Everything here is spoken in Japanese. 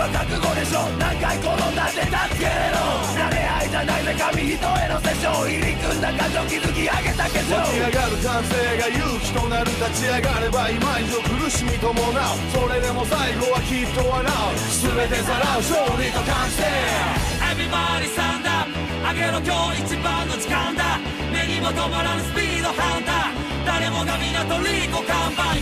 は覚悟でしょ。何回転んだって助けれろ。慣れ合いじゃないぜ紙一重のセッション。入り組んだ感情築き上げた化粧。 湧き上がる感性が勇気となる。立ち上がれば今以上苦しみ伴う。それでも最後はきっと笑う。全てさらう勝利と感性。 Everybody stand up 上げろ今日一番の時間だ。目にも止まらぬスピードハンター。誰もが港リーコ看板